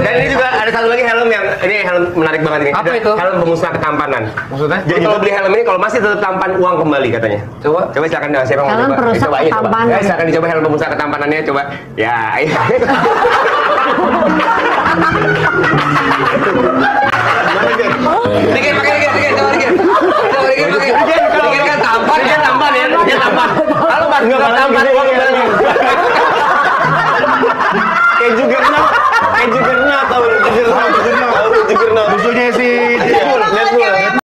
Dan ini juga ada satu lagi helm yang ini helm menarik banget ini. Apa itu? Helm pemusnah ketampanan. Maksudnya? Jadi kalau beli helm ini kalau masih tetap tampan uang kembali katanya. Coba Silakan siapa mau Helm coba? perusak Coba, coba. ketampanan. Ya, silakan dicoba helm pemusnah ketampanannya coba. Ya, iya.